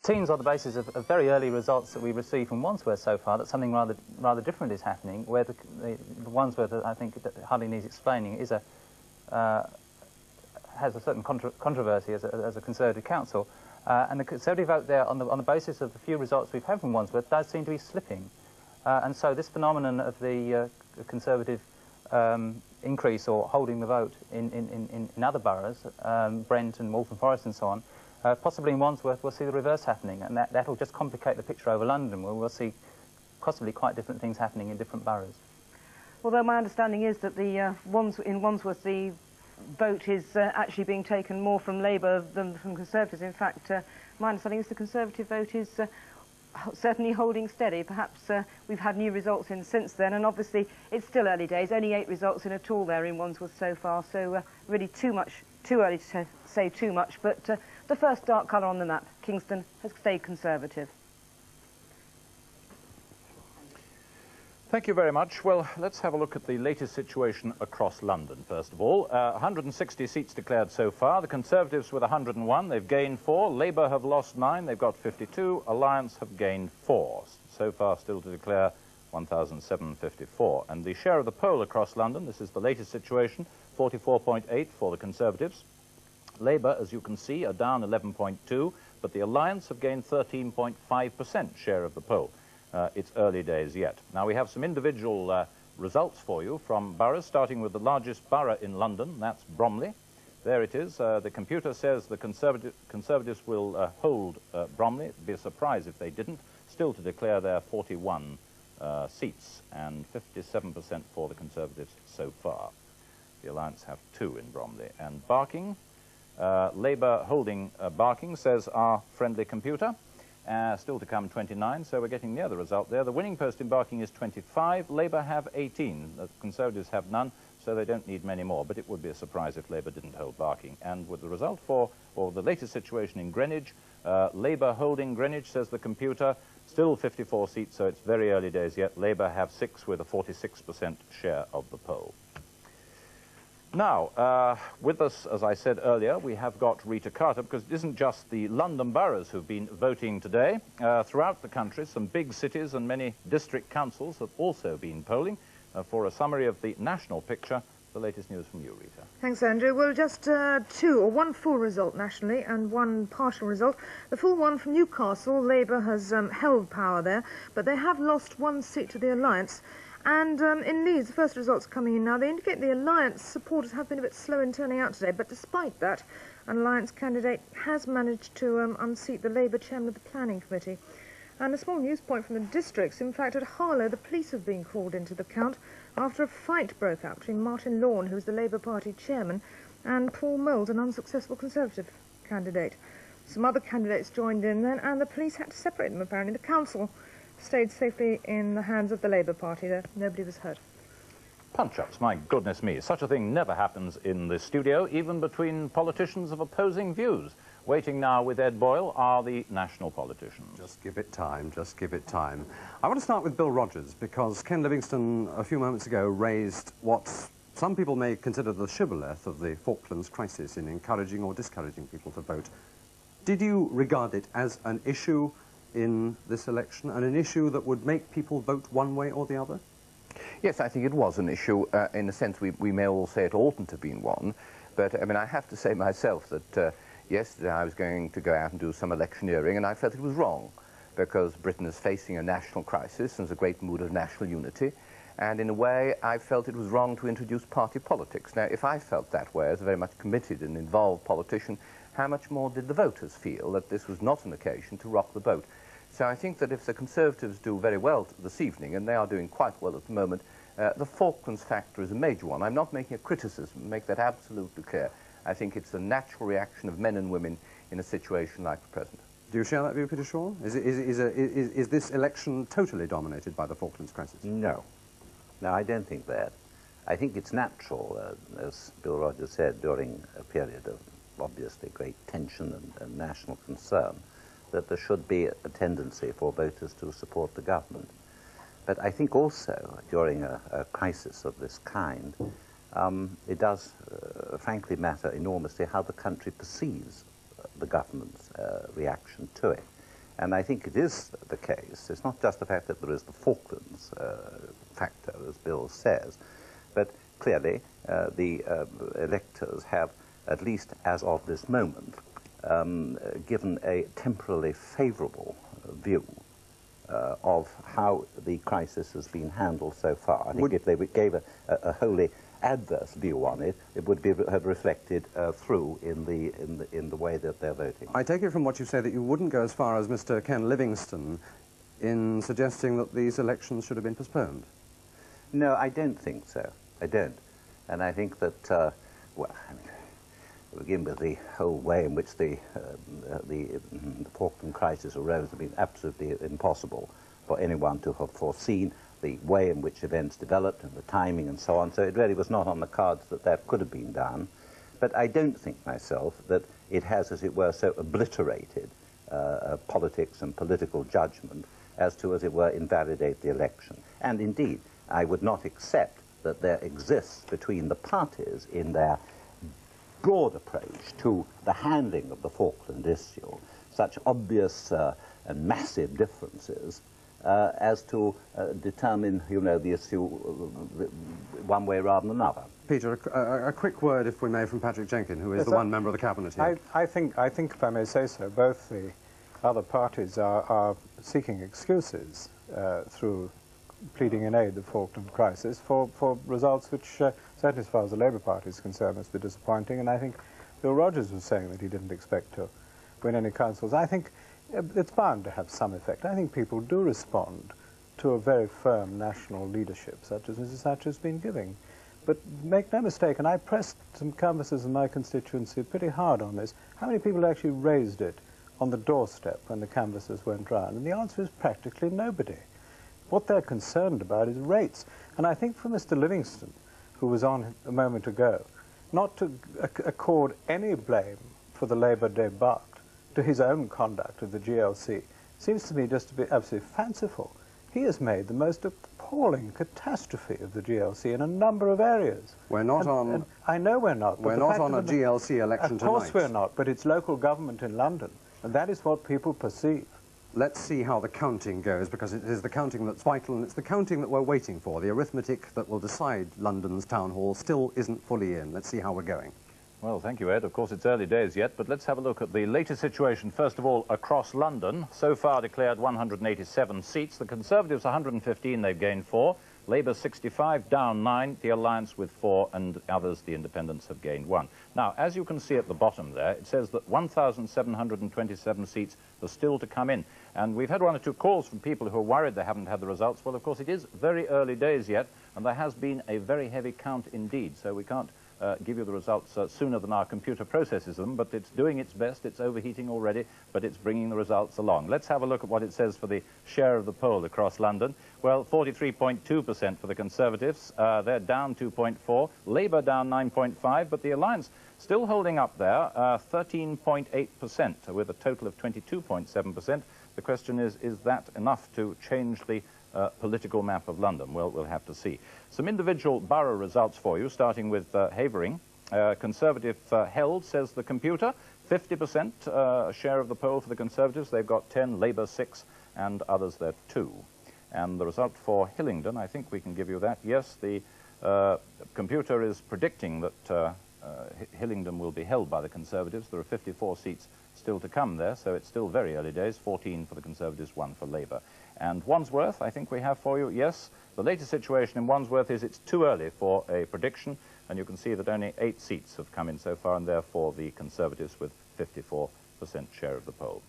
Seems on the basis of very early results that we received from Wandsworth so far that something rather different is happening, where the Wandsworth, I think, that hardly needs explaining, is has a certain controversy as a Conservative council, and the Conservative vote there, on the basis of the few results we've had from Wandsworth, does seem to be slipping, and so this phenomenon of the Conservative increase or holding the vote in other boroughs, Brent and Waltham Forest and so on, possibly in Wandsworth we'll see the reverse happening, and that'll just complicate the picture over London, where we'll see possibly quite different things happening in different boroughs. Although my understanding is that in Wandsworth the vote is actually being taken more from Labour than from Conservatives. In fact, my understanding is the Conservative vote is certainly holding steady. Perhaps we've had new results in since then, and obviously it's still early days, only 8 results in at all there in Wandsworth so far, so really too early to say too much, but the first dark colour on the map, Kingston, has stayed Conservative. Thank you very much. Well, let's have a look at the latest situation across London, first of all. 160 seats declared so far. The Conservatives with 101, they've gained 4. Labour have lost 9, they've got 52. Alliance have gained 4. So far still to declare 1,754. And the share of the poll across London, this is the latest situation, 44.8 for the Conservatives. Labour, as you can see, are down 11.2, but the Alliance have gained 13.5% share of the poll. It's early days yet. Now, we have some individual results for you from boroughs, starting with the largest borough in London, that's Bromley. There it is. The computer says the Conservatives will hold Bromley. It'd be a surprise if they didn't. Still to declare their 41 seats, and 57% for the Conservatives so far. The Alliance have 2 in Bromley. And Barking, Labour holding Barking, says our friendly computer. Still to come 29, so we're getting the other result there. The winning post in Barking is 25, Labour have 18, the Conservatives have none, so they don't need many more, but it would be a surprise if Labour didn't hold Barking. And with the result for the latest situation in Greenwich, Labour holding Greenwich, says the computer, still 54 seats, so it's very early days yet. Labour have 6 with a 46% share of the poll. Now, with us, as I said earlier, we have got Rita Carter, because it isn't just the London boroughs who've been voting today. Throughout the country, some big cities and many district councils have also been polling. For a summary of the national picture, the latest news from you, Rita. Thanks, Andrew. Well, just one full result nationally and one partial result. The full one from Newcastle, Labour has held power there, but they have lost 1 seat to the Alliance. And in Leeds, the first results coming in now, they indicate the Alliance supporters have been a bit slow in turning out today, but despite that, an Alliance candidate has managed to unseat the Labour chairman of the Planning Committee. And a small news point from the districts, in fact, at Harlow, the police have been called into the count after a fight broke out between Martin Lorne, who was the Labour Party chairman, and Paul Mould, an unsuccessful Conservative candidate. Some other candidates joined in then, and the police had to separate them, apparently. The council stayed safely in the hands of the Labour Party there. Nobody was hurt. Punch-ups, my goodness me. Such a thing never happens in the studio, even between politicians of opposing views. Waiting now with Ed Boyle are the national politicians. Just give it time, just give it time. I want to start with Bill Rogers, because Ken Livingstone a few moments ago raised what some people may consider the shibboleth of the Falklands crisis in encouraging or discouraging people to vote. Did you regard it as an issue in this election, and an issue that would make people vote one way or the other? Yes, I think it was an issue. In a sense, we may all say it oughtn't to have been one, but I mean, I have to say myself that yesterday I was going to go out and do some electioneering, and I felt it was wrong, because Britain is facing a national crisis and there's a great mood of national unity, and in a way I felt it was wrong to introduce party politics. Now, if I felt that way as a very much committed and involved politician, how much more did the voters feel that this was not an occasion to rock the boat? So I think that if the Conservatives do very well this evening, and they are doing quite well at the moment, the Falklands factor is a major one. I'm not making a criticism, make that absolutely clear. I think it's the natural reaction of men and women in a situation like the present. Do you share that view, Peter Shaw? Is this election totally dominated by the Falklands crisis? No. No, I don't think that. I think it's natural, as Bill Rogers said, during a period of obviously great tension and national concern, that there should be a tendency for voters to support the government. But I think also, during a crisis of this kind, it does, frankly, matter enormously how the country perceives the government's reaction to it. And I think it is the case. It's not just the fact that there is the Falklands factor, as Bill says, but clearly the electors have, at least as of this moment, given a temporarily favourable view of how the crisis has been handled so far. I think if they gave a wholly adverse view on it, it would have reflected through in the way that they're voting. I take it from what you say that you wouldn't go as far as Mr. Ken Livingstone in suggesting that these elections should have been postponed. No, I don't think so. I don't. And I think that, well, I mean, to begin with, the whole way in which the Falkland crisis arose has been absolutely impossible for anyone to have foreseen, the way in which events developed and the timing and so on. So it really was not on the cards that that could have been done. But I don't think myself that it has, as it were, so obliterated politics and political judgment as to, as it were, invalidate the election. And indeed, I would not accept that there exists between the parties in their broad approach to the handling of the Falkland issue such obvious and massive differences as to determine, you know, the issue one way rather than another. Peter, a quick word, if we may, from Patrick Jenkin, who is the one member of the Cabinet here. I think, if I may say so, both the other parties are seeking excuses through pleading in aid of the Falkland crisis for results which, certainly as far as the Labour Party is concerned, must be disappointing. And I think Bill Rogers was saying that he didn't expect to win any councils. I think it's bound to have some effect. I think people do respond to a very firm national leadership, such as Mrs. Thatcher's been giving. But make no mistake, and I pressed some canvassers in my constituency pretty hard on this, how many people actually raised it on the doorstep when the canvassers went round? And the answer is practically nobody. What they're concerned about is rates. And I think for Mr. Livingstone, who was on a moment ago, not to accord any blame for the Labour debacle to his own conduct of the GLC seems to me just to be absolutely fanciful. He has made the most appalling catastrophe of the GLC in a number of areas. We're not on... I know we're not. We're not on a GLC election tonight. Of course we're not, but it's local government in London, and that is what people perceive. Let's see how the counting goes, because it is the counting that's vital, and it's the counting that we're waiting for. The arithmetic that will decide London's town hall still isn't fully in. Let's see how we're going. Well, thank you, Ed. Of course, it's early days yet, but let's have a look at the latest situation. First of all, across London, so far declared 187 seats. The Conservatives 115, they've gained 4. Labour 65, down 9. The Alliance with 4, and others, the Independents, have gained 1. Now, as you can see at the bottom there, it says that 1,727 seats are still to come in. And we've had one or two calls from people who are worried they haven't had the results. Well, of course, it is very early days yet, and there has been a very heavy count indeed, so we can't give you the results sooner than our computer processes them, but it's doing its best. It's overheating already, but it's bringing the results along. Let's have a look at what it says for the share of the poll across London. Well, 43.2% for the Conservatives. They're down 2.4. Labour down 9.5, but the Alliance still holding up there, 13.8%, with a total of 22.7%. The question is that enough to change the political map of London? Well, we'll have to see. Some individual borough results for you, starting with Havering. Conservative held, says the computer. 50% share of the poll for the Conservatives. They've got 10, Labour 6, and others there 2. And the result for Hillingdon, I think we can give you that. Yes, the computer is predicting that Hillingdon will be held by the Conservatives. There are 54 seats still to come there, so it's still very early days. 14 for the Conservatives, 1 for Labour. And Wandsworth, I think we have for you, yes, the latest situation in Wandsworth is it's too early for a prediction, and you can see that only 8 seats have come in so far, and therefore the Conservatives with 54% share of the poll.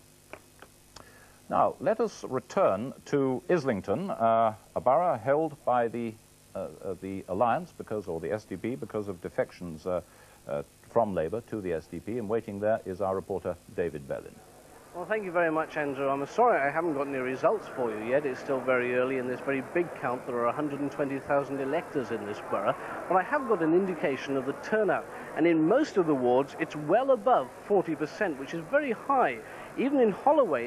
Now, let us return to Islington, a borough held by the Alliance, or the SDP, because of defections from Labour to the SDP, and waiting there is our reporter, David Bellin. Well, thank you very much, Andrew. I'm sorry I haven't got any results for you yet. It's still very early in this very big count. There are 120,000 electors in this borough, but I have got an indication of the turnout. And in most of the wards, it's well above 40%, which is very high. Even in Holloway,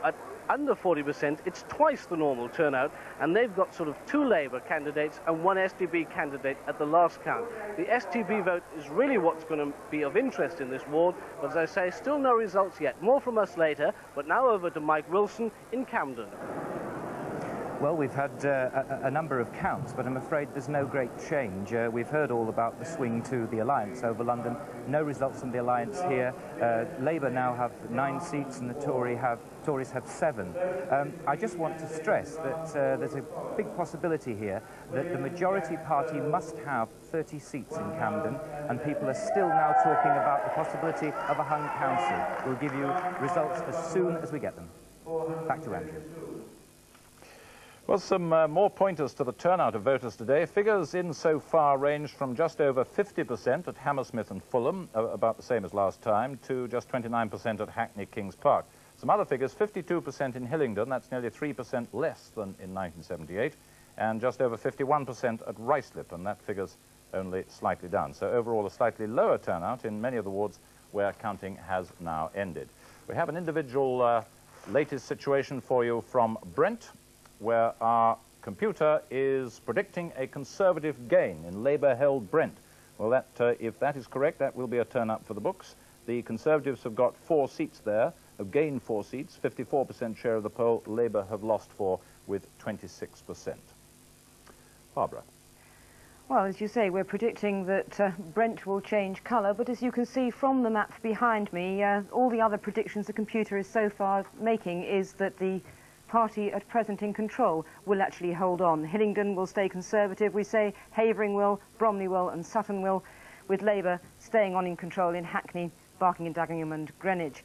at under 40%, it's twice the normal turnout, and they've got sort of 2 Labour candidates and 1 STB candidate at the last count. The STB vote is really what's going to be of interest in this ward, but as I say, still no results yet. More from us later, but now over to Mike Wilson in Camden. Well, we've had a number of counts, but I'm afraid there's no great change. We've heard all about the swing to the Alliance over London. No results from the Alliance here. Labour now have 9 seats and the Tories have 7. I just want to stress that there's a big possibility here that the majority party must have 30 seats in Camden, and people are still now talking about the possibility of a hung council. We'll give you results as soon as we get them. Back to Andrew. Well, some more pointers to the turnout of voters today. Figures in so far range from just over 50% at Hammersmith and Fulham, about the same as last time, to just 29% at Hackney Kings Park. Some other figures, 52% in Hillingdon, that's nearly 3% less than in 1978, and just over 51% at Ruislip, and that figure's only slightly down. So overall, a slightly lower turnout in many of the wards where counting has now ended. We have an individual latest situation for you from Brent, where our computer is predicting a Conservative gain in Labour-held Brent. Well, if that is correct, that will be a turn-up for the books. The Conservatives have got 4 seats there, have gained 4 seats, 54% share of the poll. Labour have lost 4 with 26%. Barbara. Well, as you say, we're predicting that Brent will change colour, but as you can see from the map behind me, all the other predictions the computer is so far making is that the party at present in control will actually hold on. Hillingdon will stay Conservative, we say, Havering will, Bromley will and Sutton will, with Labour staying on in control in Hackney, Barking and Dagenham and Greenwich.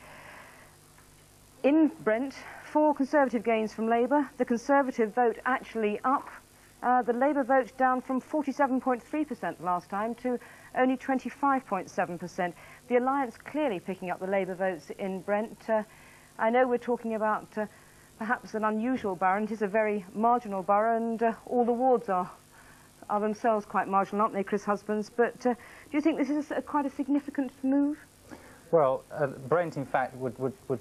In Brent, 4 Conservative gains from Labour, the Conservative vote actually up, the Labour vote down from 47.3% last time to only 25.7%. The Alliance clearly picking up the Labour votes in Brent. I know we're talking about perhaps an unusual borough, and it is a very marginal borough, and all the wards are themselves quite marginal, aren't they, Chris Husbands? But do you think this is quite a significant move? Well, Brent, in fact, would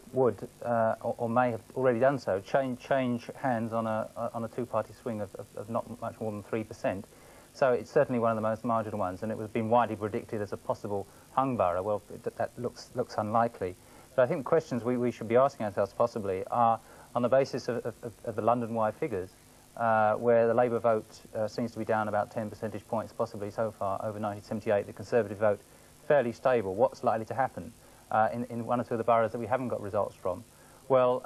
or may have already done so, change hands on a 2-party swing of not much more than 3%. So it's certainly one of the most marginal ones, and it was been widely predicted as a possible hung borough. Well, that looks unlikely. So I think the questions we should be asking ourselves possibly are, on the basis of the London-wide figures, where the Labour vote seems to be down about 10 percentage points possibly so far over 1978, the Conservative vote fairly stable. What's likely to happen in 1 or 2 of the boroughs that we haven't got results from? Well,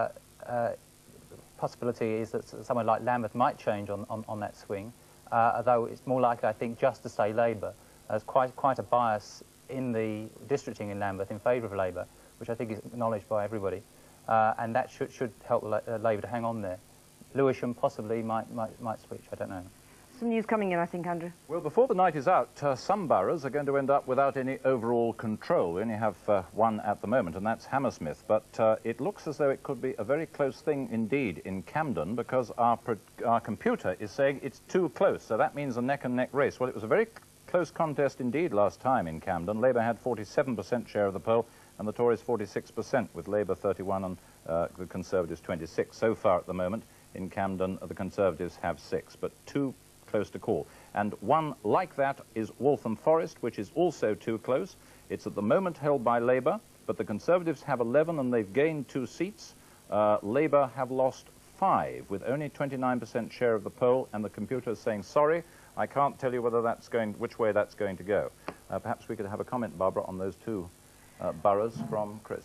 possibility is that somewhere like Lambeth might change on that swing, although it's more likely, I think, just to say Labour. There's quite a bias in the districting in Lambeth in favour of Labour, which I think is acknowledged by everybody. And that should help Labour to hang on there. Lewisham possibly might switch, I don't know. Some news coming in, I think, Andrew. Well, before the night is out, some boroughs are going to end up without any overall control. We only have 1 at the moment, and that's Hammersmith. But it looks as though it could be a very close thing indeed in Camden, because our computer is saying it's too close. So that means a neck-and-neck race. Well, it was a very close contest indeed last time in Camden. Labour had 47% share of the poll, and the Tories 46%, with Labour 31 and the Conservatives 26. So far at the moment, in Camden, the Conservatives have 6, but 2 close to call. And 1 like that is Waltham Forest, which is also too close. It's at the moment held by Labour, but the Conservatives have 11 and they've gained 2 seats. Labour have lost 5, with only 29% share of the poll, and the computer is saying, sorry, I can't tell you whether which way that's going to go. Perhaps we could have a comment, Barbara, on those 2 boroughs from Chris.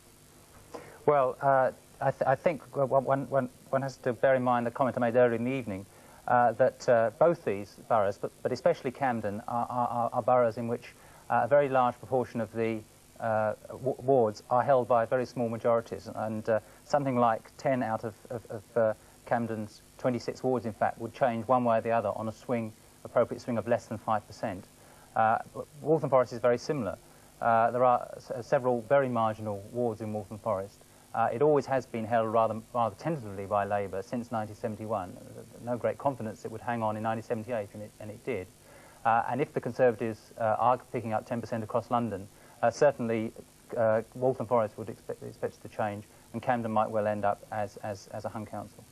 Well, I think one has to bear in mind the comment I made earlier in the evening, that both these boroughs, but especially Camden, are boroughs in which a very large proportion of the wards are held by very small majorities, and something like 10 out of Camden's 26 wards, in fact, would change one way or the other on a appropriate swing of less than 5%. Waltham Forest is very similar. There are several very marginal wards in Waltham Forest. It always has been held rather tentatively by Labour since 1971. No great confidence it would hang on in 1978, and it did. And if the Conservatives are picking up 10% across London, certainly Waltham Forest would expect to change, and Camden might well end up as a hung council.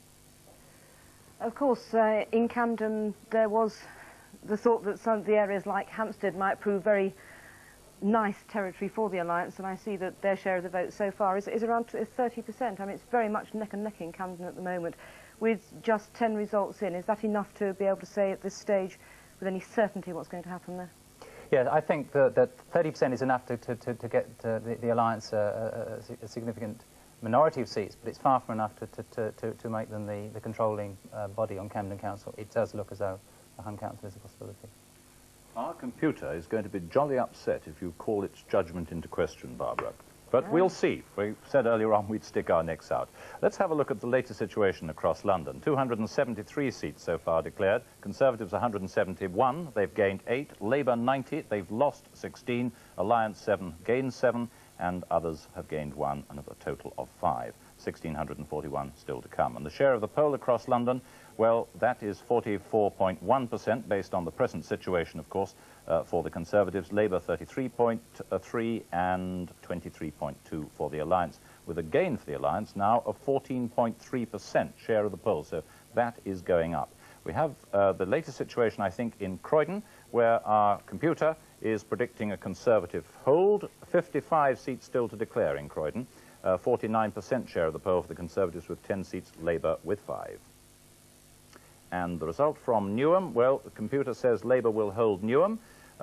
Of course, in Camden there was the thought that some of the areas like Hampstead might prove very nice territory for the Alliance, and I see that their share of the vote so far is around 30%. I mean, it's very much neck and neck in Camden at the moment. With just 10 results in, is that enough to be able to say at this stage with any certainty what's going to happen there? Yeah, I think that 30% is enough to get the Alliance a significant minority of seats, but it's far from enough to make them the controlling body on Camden Council. It does look as though a hung council is a possibility. Our computer is going to be jolly upset if you call its judgment into question, Barbara. But we'll see. We said earlier on we'd stick our necks out. Let's have a look at the latest situation across London. 273 seats so far declared. Conservatives 171. They've gained 8. Labour 90. They've lost 16. Alliance 7. Gained 7. And others have gained 1, and of a total of 5. 1,641 still to come. And the share of the poll across London, well, that is 44.1% based on the present situation, of course, for the Conservatives. Labour 33.3 and 23.2 for the Alliance, with a gain for the Alliance now of 14.3% share of the poll. So that is going up. We have the latest situation, I think, in Croydon, where our computer is predicting a Conservative hold. 55 seats still to declare in Croydon. 49% share of the poll for the Conservatives with 10 seats, Labour with 5. And the result from Newham, well, the computer says Labour will hold Newham.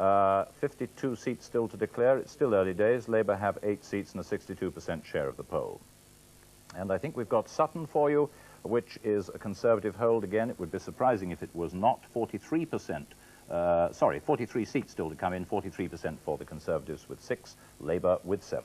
52 seats still to declare. It's still early days. Labour have 8 seats and a 62% share of the poll. And I think we've got Sutton for you, which is a Conservative hold again. It would be surprising if it was not. 43 seats still to come in. 43% for the Conservatives with 6, Labour with 7.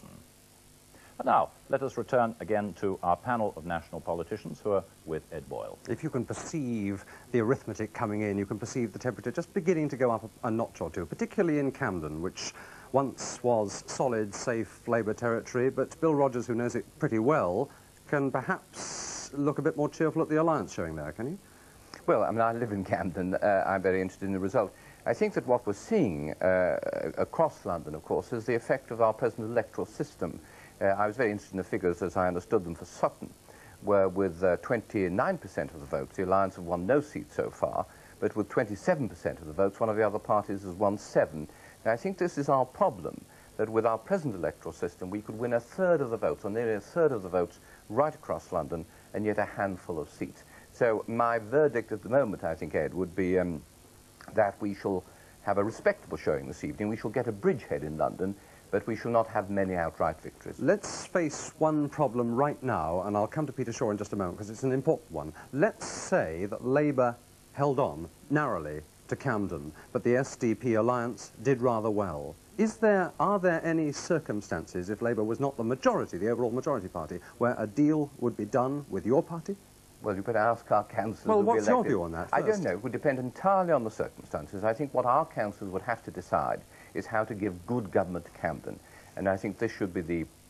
But now, let us return again to our panel of national politicians who are with Ed Boyle. If you can perceive the arithmetic coming in, you can perceive the temperature just beginning to go up a notch or two, particularly in Camden, which once was solid, safe Labour territory, but Bill Rogers, who knows it pretty well, can perhaps look a bit more cheerful at the Alliance showing there, can you? Well, I mean, I live in Camden. I'm very interested in the result. I think that what we're seeing across London, of course, is the effect of our present electoral system. I was very interested in the figures, as I understood them, for Sutton, where with 29% of the votes, the Alliance have won no seat so far, but with 27% of the votes, one of the other parties has won 7. Now, I think this is our problem, that with our present electoral system, we could win a third of the votes, or nearly a third of the votes, right across London, and yet a handful of seats. So my verdict at the moment, I think, Ed, would be that we shall have a respectable showing this evening. We shall get a bridgehead in London, but we shall not have many outright victories. Let's face one problem right now, and I'll come to Peter Shaw in just a moment, because it's an important one. Let's say that Labour held on narrowly to Camden, but the SDP Alliance did rather well. Are there any circumstances, if Labour was not the majority, the overall majority party, where a deal would be done with your party? Well, you better ask our councillors. Well, what's your view on that first? I don't know. It would depend entirely on the circumstances. I think what our councillors would have to decide is how to give good government to Camden. And I think this should be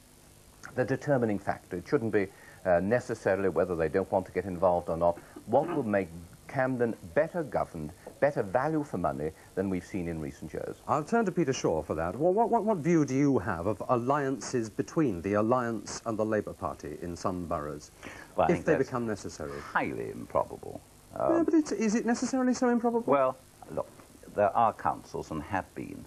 the determining factor. It shouldn't be necessarily whether they don't want to get involved or not. What will make Camden better governed, better value for money than we've seen in recent years? I'll turn to Peter Shaw for that. Well, what view do you have of alliances between the Alliance and the Labour Party in some boroughs, well, if they become necessary? Highly improbable. Yeah, but is it necessarily so improbable? Well, look, there are councils and have been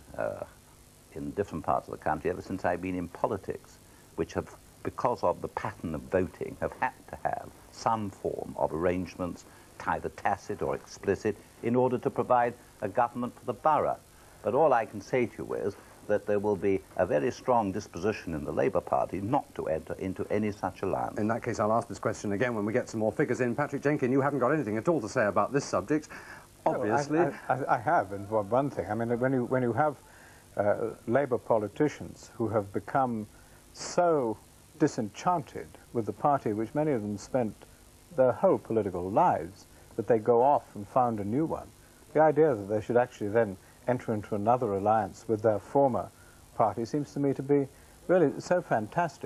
in different parts of the country ever since I've been in politics, which have, because of the pattern of voting, have had to have some form of arrangements, either tacit or explicit, in order to provide a government for the borough. But all I can say to you is that there will be a very strong disposition in the Labour Party not to enter into any such alliance. In that case, I'll ask this question again when we get some more figures in. Patrick Jenkin, you haven't got anything at all to say about this subject, obviously. No, I have, and for one thing, I mean, when you have Labour politicians who have become so disenchanted with the party which many of them spent their whole political lives, that they go off and found a new one. The idea that they should actually then enter into another alliance with their former party seems to me to be really so fantastic.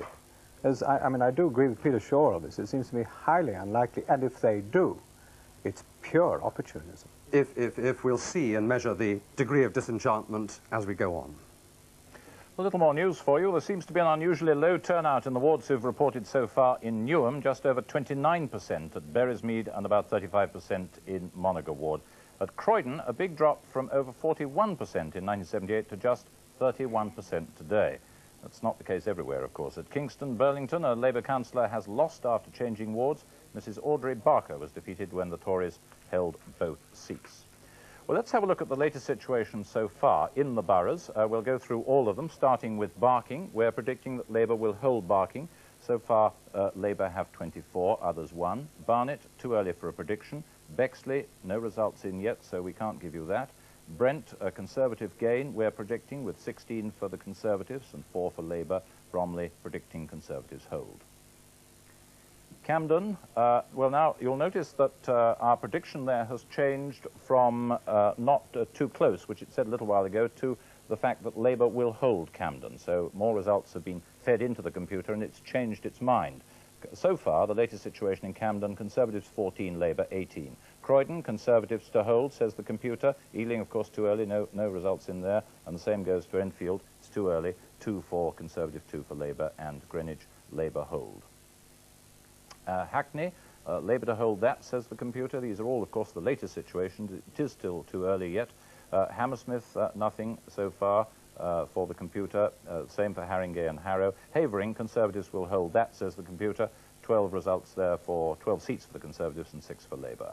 I mean, I do agree with Peter Shaw on this. It seems to me highly unlikely, and if they do, it's pure opportunism. If we'll see and measure the degree of disenchantment as we go on. A little more news for you. There seems to be an unusually low turnout in the wards who've reported so far in Newham, just over 29% at Berrismead and about 35% in Monaga ward. At Croydon, a big drop from over 41% in 1978 to just 31% today. That's not the case everywhere, of course. At Kingston, Burlington, a Labour councillor has lost after changing wards. Mrs. Audrey Barker was defeated when the Tories held both seats. Well, let's have a look at the latest situation so far in the boroughs. We'll go through all of them, starting with Barking. We're predicting that Labour will hold Barking. So far, Labour have 24, others 1. Barnet, too early for a prediction. Bexley, no results in yet, so we can't give you that. Brent, a Conservative gain, we're predicting, with 16 for the Conservatives and 4 for Labour. Bromley predicting Conservatives hold. Camden, well now, you'll notice that our prediction there has changed from not too close, which it said a little while ago, to the fact that Labour will hold Camden. So more results have been fed into the computer and it's changed its mind. So far, the latest situation in Camden, Conservatives 14, Labour 18. Croydon, Conservatives to hold, says the computer. Ealing, of course, too early, no results in there. And the same goes to Enfield, it's too early, 2 for Conservative, 2 for Labour, and Greenwich, Labour hold. Hackney, Labour to hold that, says the computer. These are all, of course, the latest situations. It is still too early yet. Hammersmith, nothing so far for the computer. Same for Haringey and Harrow. Havering, Conservatives will hold that, says the computer. 12 results there for 12 seats for the Conservatives and 6 for Labour.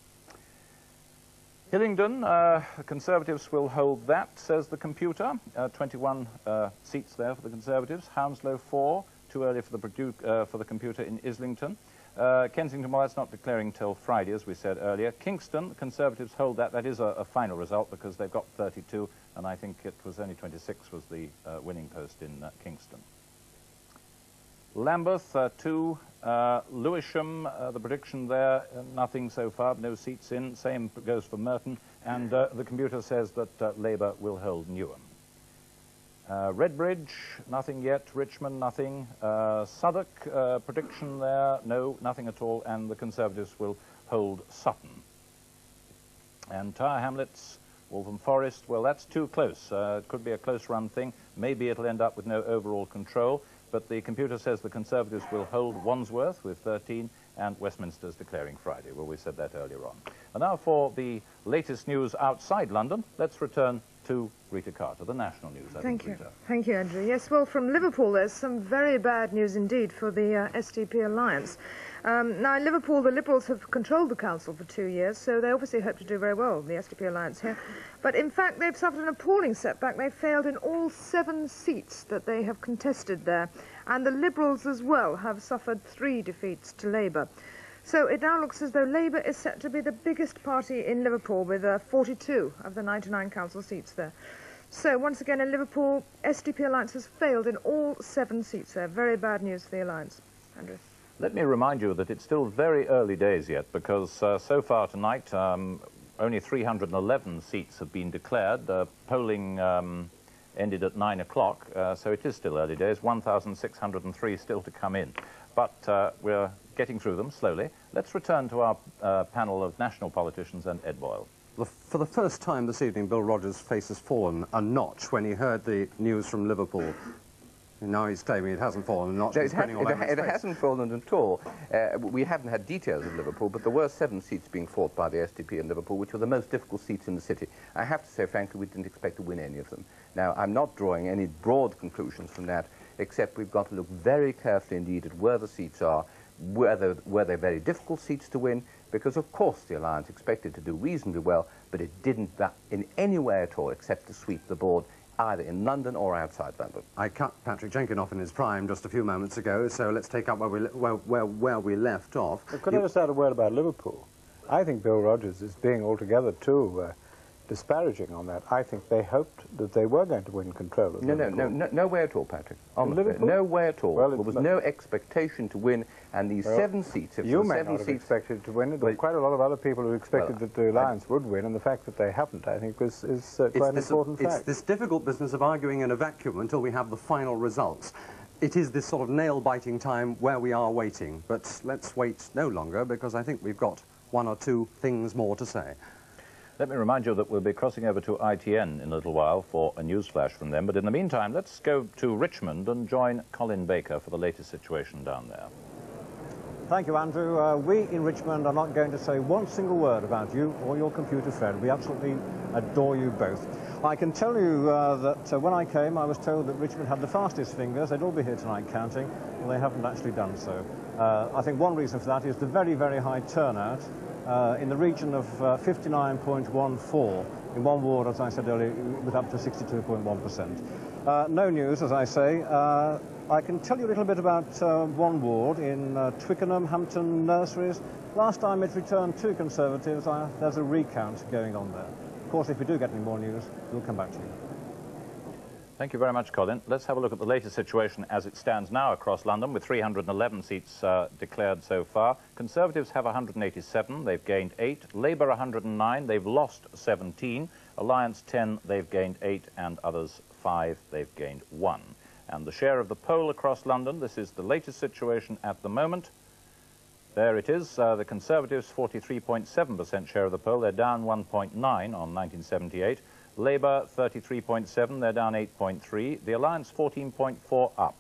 Hillingdon, Conservatives will hold that, says the computer. 21 seats there for the Conservatives. Hounslow 4. Too early for the computer in Islington. Kensington, well, that's not declaring till Friday, as we said earlier. Kingston, Conservatives hold that. That is a final result because they've got 32, and I think it was only 26 was the winning post in Kingston. Lambeth, 2. Lewisham, the prediction there, nothing so far, no seats in. Same goes for Merton, and the computer says that Labour will hold Newham. Redbridge, nothing yet. Richmond, nothing. Southwark, prediction there, no, nothing at all. And the Conservatives will hold Sutton. And Tyre Hamlets, Waltham Forest, well, that's too close. It could be a close-run thing. Maybe it'll end up with no overall control. But the computer says the Conservatives will hold Wandsworth with 13, and Westminster's declaring Friday. Well, we said that earlier on. And now for the latest news outside London, let's return to Rita Carter, the national news. Thank you. Thank you, Andrew. Yes, well, from Liverpool, there's some very bad news indeed for the SDP alliance. Now, in Liverpool, the Liberals have controlled the council for 2 years, so they obviously hope to do very well, the SDP alliance here. But in fact, they've suffered an appalling setback. They've failed in all 7 seats that they have contested there. And the Liberals as well have suffered 3 defeats to Labour. So it now looks as though Labour is set to be the biggest party in Liverpool with 42 of the 99 council seats there. So once again in Liverpool, SDP alliance has failed in all 7 seats there. Very bad news for the alliance. Andrew. Let me remind you that it's still very early days yet, because so far tonight only 311 seats have been declared. Polling ended at 9 o'clock, so it is still early days. 1,603 still to come in. But we're getting through them slowly. Let's return to our panel of national politicians and Ed Boyle. For the first time this evening, Bill Rogers' face has fallen a notch when he heard the news from Liverpool. And now he's claiming it hasn't fallen a notch. No, it hasn't fallen at all. We haven't had details of Liverpool, but there were 7 seats being fought by the SDP in Liverpool, which were the most difficult seats in the city. I have to say, frankly, we didn't expect to win any of them. Now, I'm not drawing any broad conclusions from that, except we've got to look very carefully indeed at where the seats are, were they very difficult seats to win, because of course the alliance expected to do reasonably well, but it didn't in any way at all except to sweep the board either in London or outside London. I cut Patrick Jenkin off in his prime just a few moments ago, so let's take up where we left off. Well, could I just add a word about Liverpool? I think Bill Rogers is being altogether too disparaging on that. I think they hoped that they were going to win control of Liverpool. No way at all, Patrick. Honestly, no way at all. Well, there was no expectation to win, and these 7 seats... You may not have expected to win. There were quite a lot of other people who expected that the alliance would win, and the fact that they haven't, I think, is quite an important fact. It's this difficult business of arguing in a vacuum until we have the final results. It is this sort of nail-biting time where we are waiting, but let's wait no longer, because I think we've got 1 or 2 things more to say. Let me remind you that we'll be crossing over to ITN in a little while for a news flash from them. But in the meantime, let's go to Richmond and join Colin Baker for the latest situation down there. Thank you, Andrew. We in Richmond are not going to say one single word about you or your computer friend. We absolutely adore you both. I can tell you that when I came, I was told that Richmond had the fastest fingers. They'd all be here tonight counting. Well, they haven't actually done so. I think one reason for that is the very, very high turnout in the region of 59.14 in one ward, as I said earlier, with up to 62.1%. No news, as I say. I can tell you a little bit about one ward in Twickenham, Hampton Nurseries. Last time it returned two Conservatives. There's a recount going on there. Of course, if we do get any more news, we'll come back to you. Thank you very much, Colin. Let's have a look at the latest situation as it stands now across London, with 311 seats declared so far. Conservatives have 187, they've gained 8. Labour 109, they've lost 17. Alliance 10, they've gained 8, and others 5, they've gained 1. And the share of the poll across London, this is the latest situation at the moment. There it is, the Conservatives 43.7% share of the poll, they're down 1.9 on 1978. Labour 33.7, they're down 8.3. The Alliance 14.4 up.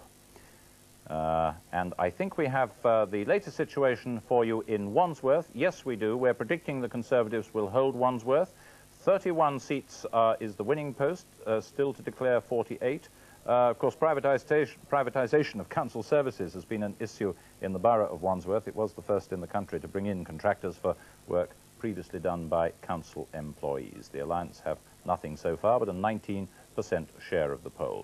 And I think we have the latest situation for you in Wandsworth. Yes, we do. We're predicting the Conservatives will hold Wandsworth. 31 seats is the winning post, still to declare 48. Of course, privatisation of council services has been an issue in the borough of Wandsworth. It was the first in the country to bring in contractors for work previously done by council employees. The Alliance have nothing so far, but a 19% share of the poll.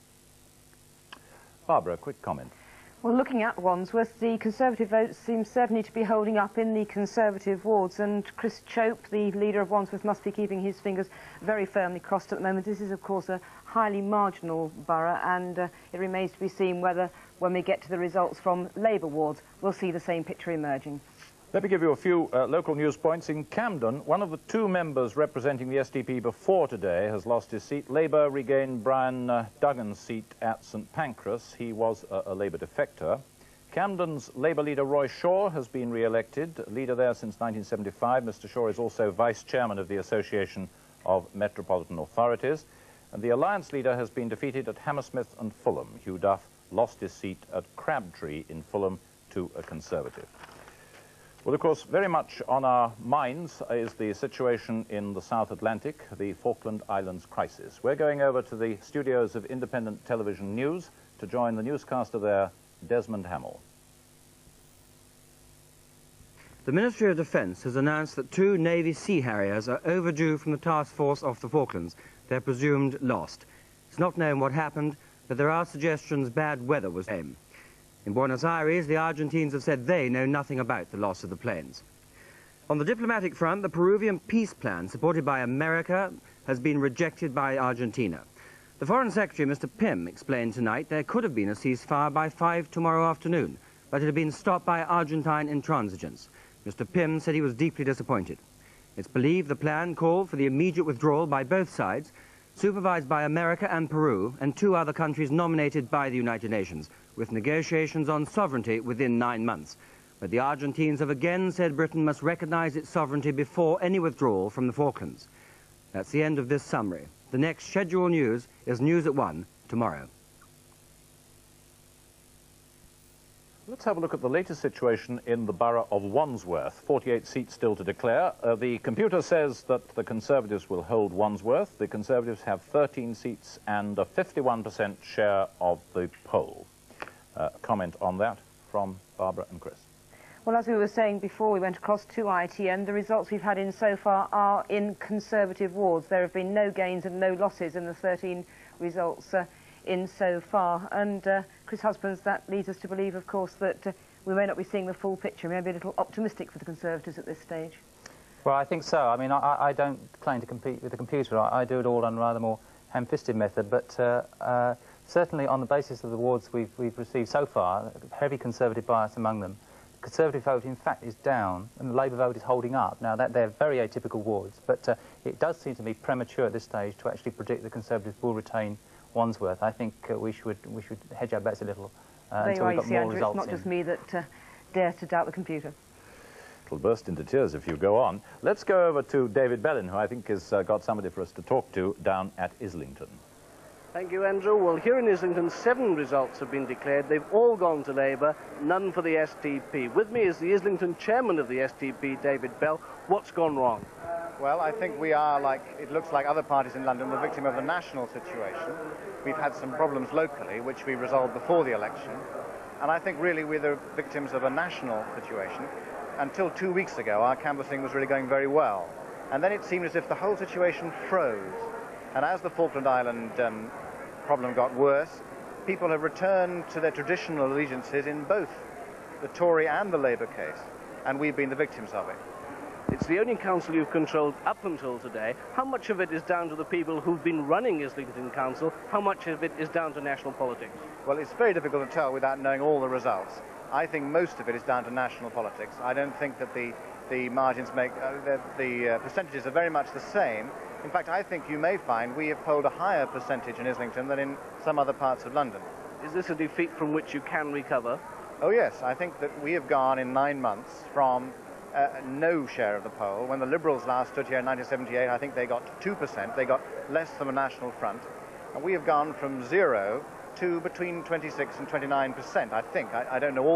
Barbara, a quick comment. Well, looking at Wandsworth, the Conservative vote seems certainly to be holding up in the Conservative wards, and Chris Chope, the leader of Wandsworth, must be keeping his fingers very firmly crossed at the moment. This is, of course, a highly marginal borough, and it remains to be seen whether, when we get to the results from Labour wards, we'll see the same picture emerging. Let me give you a few local news points. In Camden, one of the two members representing the SDP before today has lost his seat. Labour regained Brian Duggan's seat at St Pancras. He was a Labour defector. Camden's Labour leader Roy Shaw has been re-elected, leader there since 1975. Mr Shaw is also vice-chairman of the Association of Metropolitan Authorities. And the Alliance leader has been defeated at Hammersmith and Fulham. Hugh Duff lost his seat at Crabtree in Fulham to a Conservative. Well, of course, very much on our minds is the situation in the South Atlantic, the Falkland Islands crisis. We're going over to the studios of Independent Television News to join the newscaster there, Desmond Hamill. The Ministry of Defence has announced that 2 Navy Sea Harriers are overdue from the task force off the Falklands. They're presumed lost. It's not known what happened, but there are suggestions bad weather was aimed. In Buenos Aires, the Argentines have said they know nothing about the loss of the planes. On the diplomatic front, the Peruvian peace plan, supported by America, has been rejected by Argentina. The Foreign Secretary, Mr. Pym, explained tonight there could have been a ceasefire by 5 tomorrow afternoon, but it had been stopped by Argentine intransigence. Mr. Pym said he was deeply disappointed. It's believed the plan called for the immediate withdrawal by both sides, supervised by America and Peru, and 2 other countries nominated by the United Nations, with negotiations on sovereignty within 9 months. But the Argentines have again said Britain must recognise its sovereignty before any withdrawal from the Falklands. That's the end of this summary. The next scheduled news is News at 1 tomorrow. Let's have a look at the latest situation in the borough of Wandsworth. 48 seats still to declare. The computer says that the Conservatives will hold Wandsworth. The Conservatives have 13 seats and a 51% share of the poll. Comment on that from Barbara and Chris. Well, as we were saying before we went across to ITN, the results we've had in so far are in Conservative wards. There have been no gains and no losses in the 13 results in so far. And Chris Husbands, that leads us to believe, of course, that we may not be seeing the full picture. We may be a little optimistic for the Conservatives at this stage. Well, I think so. I mean, I don't claim to compete with the computer. I do it all on a rather more ham-fisted method, but certainly on the basis of the wards we've received so far, heavy Conservative bias among them. The Conservative vote, in fact, is down, and the Labour vote is holding up. Now, they're very atypical wards, but it does seem to be premature at this stage to actually predict the Conservatives will retain Wandsworth. I think we should hedge our bets a little until we've got more results. It's not just me that dare to doubt the computer. It'll burst into tears if you go on. Let's go over to David Bellin, who I think has got somebody for us to talk to down at Islington. Thank you, Andrew. Well, here in Islington, 7 results have been declared. They've all gone to Labour, none for the STP. With me is the Islington chairman of the STP, David Bell. What's gone wrong? Well, I think we are, it looks like other parties in London, the victim of the national situation. We've had some problems locally, which we resolved before the election. And I think really we're the victims of a national situation. Until 2 weeks ago, our canvassing was really going very well. And then it seemed as if the whole situation froze. And as the Falkland Island problem got worse, people have returned to their traditional allegiances in both the Tory and the Labour case. And we've been the victims of it. It's the only council you've controlled up until today. How much of it is down to the people who've been running Islington Council? How much of it is down to national politics? Well, it's very difficult to tell without knowing all the results. I think most of it is down to national politics. I don't think that the margins make, the percentages are very much the same. In fact, I think you may find we have polled a higher percentage in Islington than in some other parts of London. Is this a defeat from which you can recover? Oh yes, I think that we have gone in 9 months from no share of the poll. When the Liberals last stood here in 1978, I think they got 2%. They got less than a National Front. And we have gone from 0 to between 26 and 29%, I think. I don't know all